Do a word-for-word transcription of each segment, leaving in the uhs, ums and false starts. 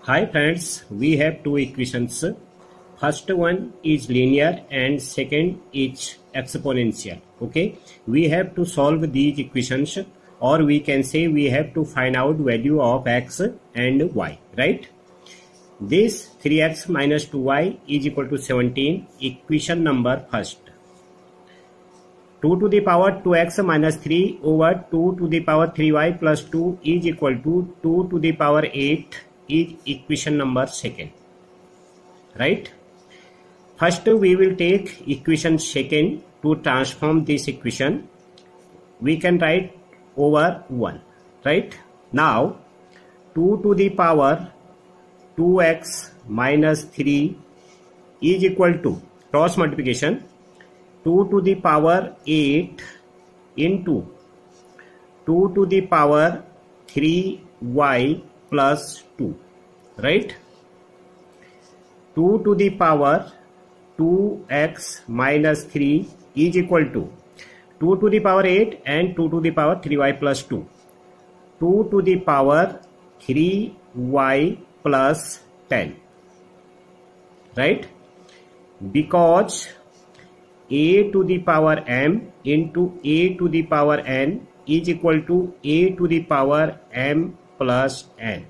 Hi friends, we have two equations. First one is linear and second is exponential. Okay, we have to solve these equations, or we can say we have to find out value of x and y, right? This three x minus two y is equal to seventeen. Equation number first. two to the power two x minus three over two to the power three y plus two is equal to two to the power eight is equation number second, right? First we will take equation second. To transform this equation we can write over one, right? Now two to the power two x minus three is equal to cross multiplication two to the power eight into two to the power three y plus two, right? two to the power two x minus three is equal to two to the power eight and two to the power three y plus two. two to the power three y plus ten, right? Because a to the power m into a to the power n is equal to a to the power m plus n.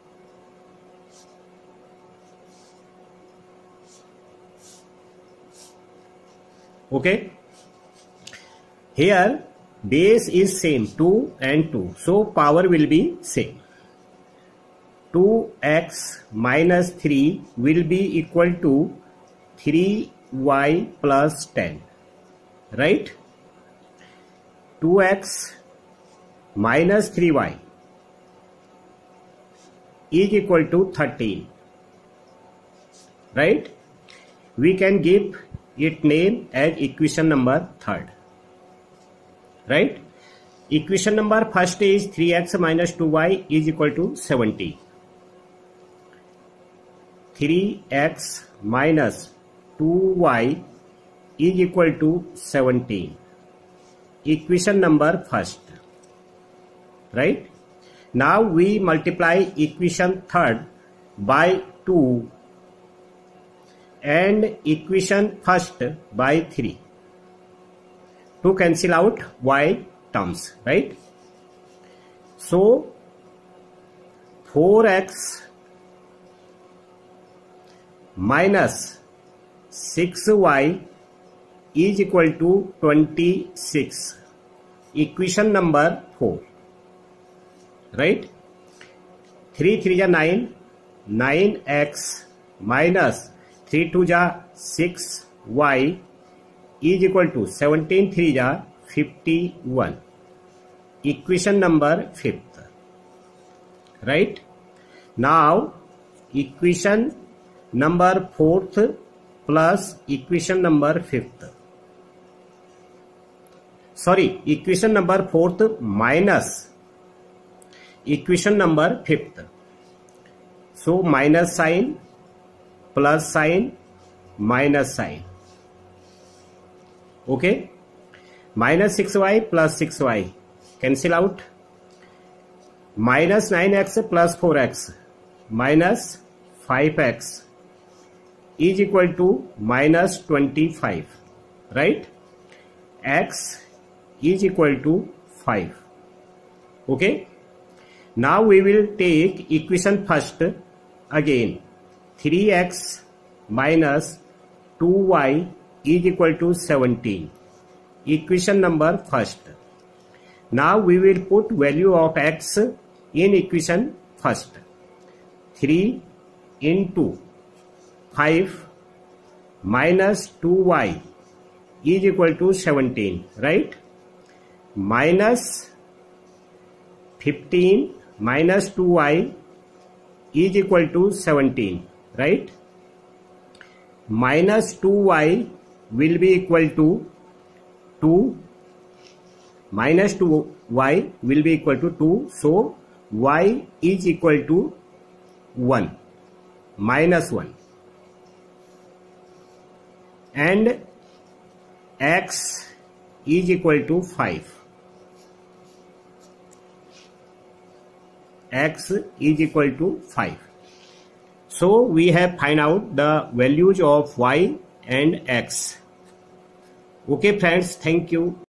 Okay, here base is same two and two, so power will be same. two x minus three will be equal to three y plus ten, right? two x minus three y is equal to thirteen, right? We can give it name as equation number third, right? Equation number first is three x minus two y is equal to seventy. three x minus two y is equal to seventeen. Equation number first, right? Now we multiply equation third by two and equation first by three to cancel out y terms, right? So four x minus six y is equal to twenty-six. Equation number four, right? three three is nine. nine x minus three two is six y is equal to seventeen three is fifty-one. Equation number fifth, right? Now equation number fourth plus equation number fifth, sorry equation number fourth minus equation number fifth. So minus sign, plus sign, minus sign. Okay, minus six y plus six y cancel out. Minus nine x plus four x minus five x is equal to minus twenty-five, right? X is equal to five. Okay, now we will take equation first again. three x minus two y is equal to seventeen. Equation number first. Now we will put value of x in equation first. three into five minus two y is equal to seventeen, right? Minus fifteen minus two y is equal to seventeen, right? Minus two y will be equal to two. Minus two y will be equal to two. So y is equal to one, minus one. And x is equal to five. X is equal to five. So we have find out the values of y and x. Okay friends, thank you.